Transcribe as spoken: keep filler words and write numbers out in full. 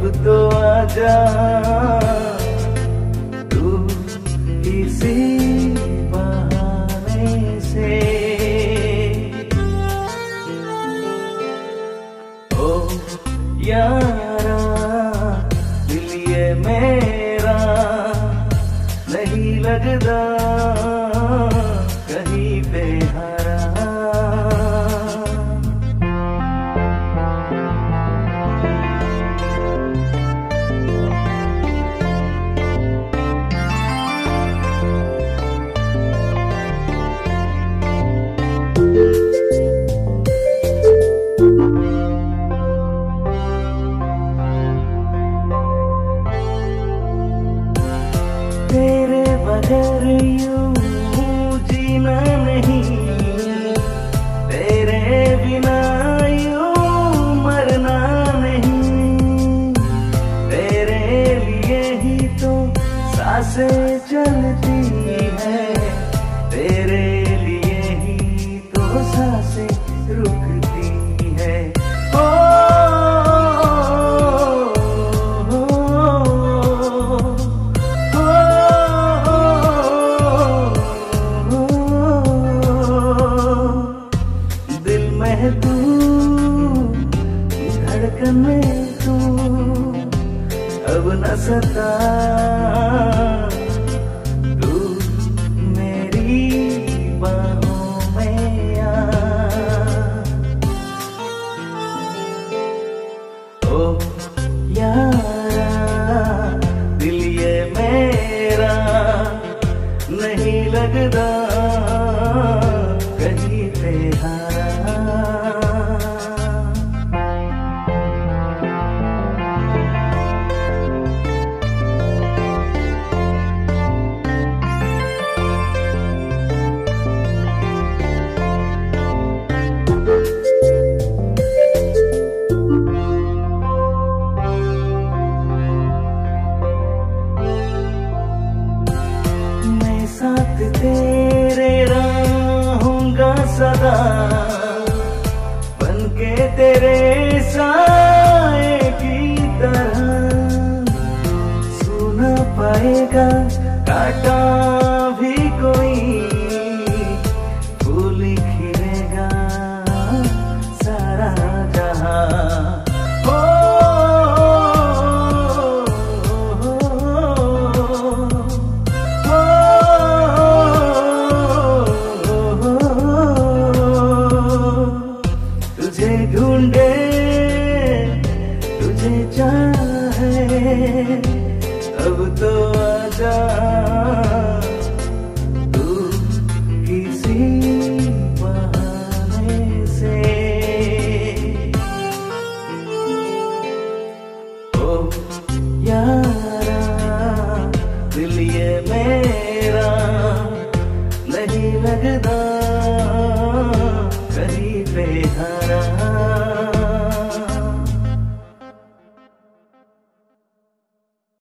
तो आजा तू किसी बहाने से। ओ यारा दिल ये मेरा नहीं लगदा कहीं पे हरा। तेरे बगैर यूं जीना नहीं, तेरे बिना यूं मरना नहीं। तेरे लिए ही तो सांसें चलती है, तेरे लिए ही तो सांसें रुकती है। ओ तू धड़कन में तू अब न सता, तू मेरी बाहों में आ। ओ यारा दिल ये मेरा नहीं लगदा कहीं पे हारा। साथ तेरे रहूंगा सदा, बनके तेरे साए की तरह। सुना पाएगा काटा भी कोई, फूल खिलेगा सारा जहां। तुझे ढूंढे तुझे चाहे अब तो आजा तू किसी बहाने से। ओ यार